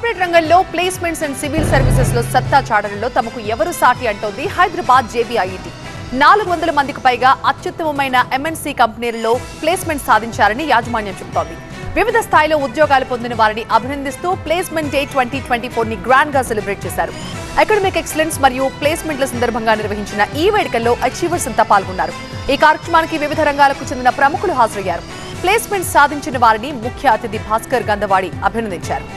Corporate రంగంలో placements and civil services లో సత్తా చాటడంలో తమకు ఎవరు సాటి అంటోంది హైదరాబాద్ JBIET. 400 మందికి పైగా అత్యుత్తమమైన MNC కంపెనీలలో ప్లేస్మెంట్ సాధించారని యాజమాన్యం చెబుతోంది. వివిధ స్థాయిలో ఉద్యోగాలు పొందిన వారిని అభినందిస్తూ ప్లేస్మెంట్ డే 2024 ని గ్రాండ్ గా సెలబ్రేట్ చేశారు. అకాడమిక్ ఎక్సలెన్స్ మరియు ప్లేస్మెంట్ల సందర్భంగా నిర్వహించిన ఈ వేడుకల్లో అచీవర్స్ అంతా పాల్గొన్నారు. ఈ కార్యక్రమానికి వివిధ రంగాలకు చెందిన ప్రముఖులు హాజరయ్యారు. ప్లేస్మెంట్ సాధించిన వారిని ముఖ్య అతిథి భాస్కర్ గంధవాడి అభినందించారు.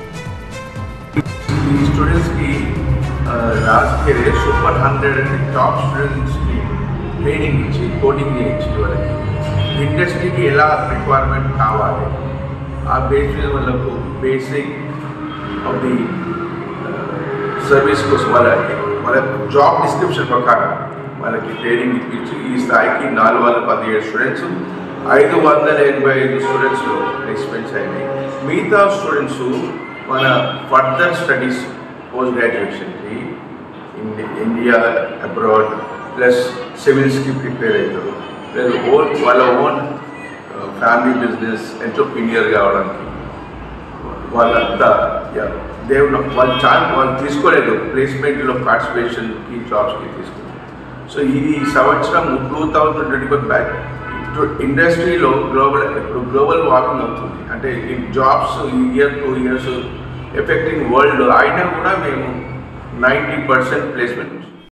स्टूडेंट्स की लास्ट के सुपर 100 टॉप स्टूडेंट्स की ट्रेनिंग इच्छी कोडिंग इच्छी वाली इंडस्ट्री की ఎలా రిక్వైర్మెంట్ కావాలి ఆ బేస్ మీద వాళ్ళకు బేసిక్ ఆఫ్ ది సర్వీస్ కోసం వాళ్ళ జాబ్ డిస్క్రిప్షన్ ప్రకారం వాళ్ళకి ట్రైనింగ్ ఇప్పించి ఈ స్థాయికి 417 స్టూడెంట్స్ 585 స్టూడెంట్స్లో ప్లేస్మెంట్స్ అయినాయి. మిగతా స్టూడెంట్స్ మన ఫర్దర్ స్టడీస్ పోస్ట్ గ్రాడ్యుయేషన్కి ఇండియా అబ్రాడ్ ప్లస్ సివిల్స్కి ప్రిపేర్ అవుతారు. ప్లస్ వాళ్ళ ఓన్ ఫ్యామిలీ బిజినెస్ ఎంటర్ప్రీనియర్ కావడానికి వాళ్ళంతా వాళ్ళు తీసుకోలేదు ప్లేస్మెంట్లో పార్టిసిపేషన్కి జాబ్స్కి తీసుకున్నారు. సో ఇది సంవత్సరం 2024 బ్యాక్ ఇండస్ట్రీలో గ్లోబల్ వార్మింగ్ అవుతుంది. అంటే ఈ jobs year 2 years affecting world అయినా కూడా మేము 90% ప్లేస్మెంట్